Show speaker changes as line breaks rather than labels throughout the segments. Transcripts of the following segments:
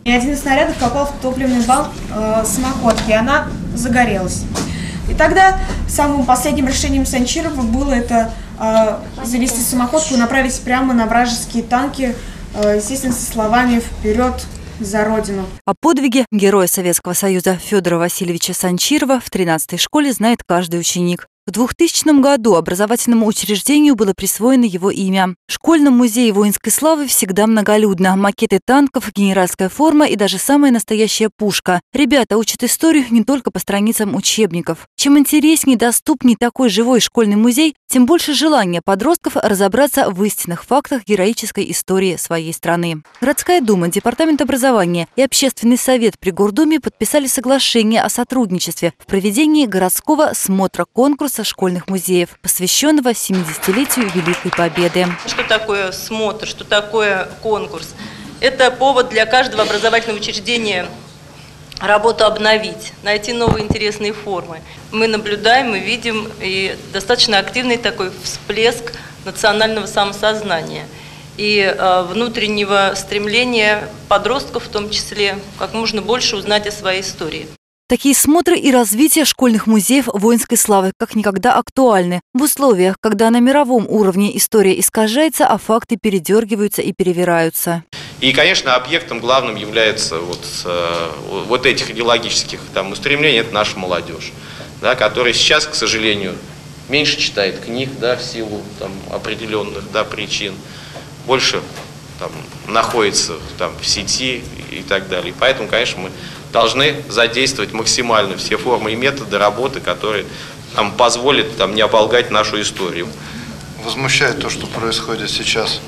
И один из снарядов попал в топливный бак самоходки, и она загорелась. И тогда самым последним решением Санчирова было это завести самоходку и направить прямо на вражеские танки, естественно, со словами «Вперед за Родину».
О подвиге героя Советского Союза Федора Васильевича Санчирова в 13-й школе знает каждый ученик. В 2000 году образовательному учреждению было присвоено его имя. В школьном музее воинской славы всегда многолюдно. Макеты танков, генеральская форма и даже самая настоящая пушка. Ребята учат историю не только по страницам учебников. Чем интереснее и доступнее такой живой школьный музей, тем больше желания подростков разобраться в истинных фактах героической истории своей страны. Городская дума, Департамент образования и Общественный совет при Гордуме подписали соглашение о сотрудничестве в проведении городского смотра-конкурса школьных музеев, посвященного 70-летию Великой Победы.
Что такое смотр, что такое конкурс? Это повод для каждого образовательного учреждения работу обновить, найти новые интересные формы. Мы наблюдаем, мы видим и достаточно активный такой всплеск национального самосознания и внутреннего стремления подростков в том числе как можно больше узнать о своей истории.
Такие смотры и развитие школьных музеев воинской славы как никогда актуальны. В условиях, когда на мировом уровне история искажается, а факты передергиваются и перевираются.
И, конечно, объектом главным является вот этих идеологических устремлений, это наша молодежь, да, которая сейчас, к сожалению, меньше читает книг, да, в силу определенных причин, больше находится в сети и так далее. Поэтому, конечно, мы должны задействовать максимально все формы и методы работы, которые нам позволят не оболгать нашу историю.
Возмущает то, что происходит сейчас,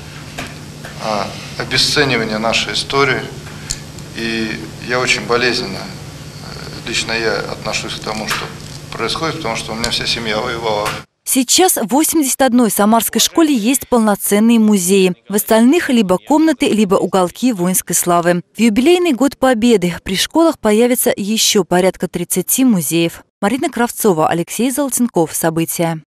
обесценивание нашей истории. И я очень болезненно, лично я отношусь к тому, что происходит, потому что у меня вся семья воевала.
Сейчас в 81-й самарской школе есть полноценные музеи. В остальных либо комнаты, либо уголки воинской славы. В юбилейный год Победы при школах появится еще порядка 30 музеев. Марина Кравцова, Алексей Золотенков. События.